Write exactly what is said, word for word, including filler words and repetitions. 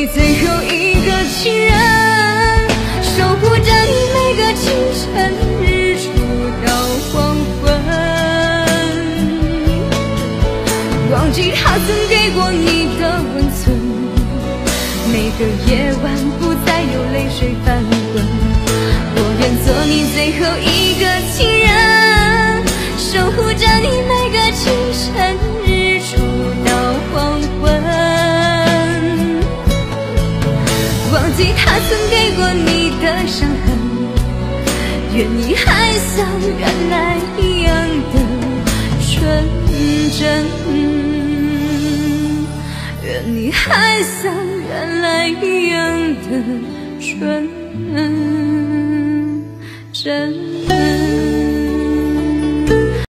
你最后一个情人，守护着你每个清晨，日出到黄昏。忘记他曾给过你的温存，每个夜晚不再有泪水翻滚。我愿做你最后一个情人，守护着你每个清晨，日出到黄昏。忘记他曾给过你的伤痕，愿你还像原来一样的纯真，愿你还像原来一样的纯真。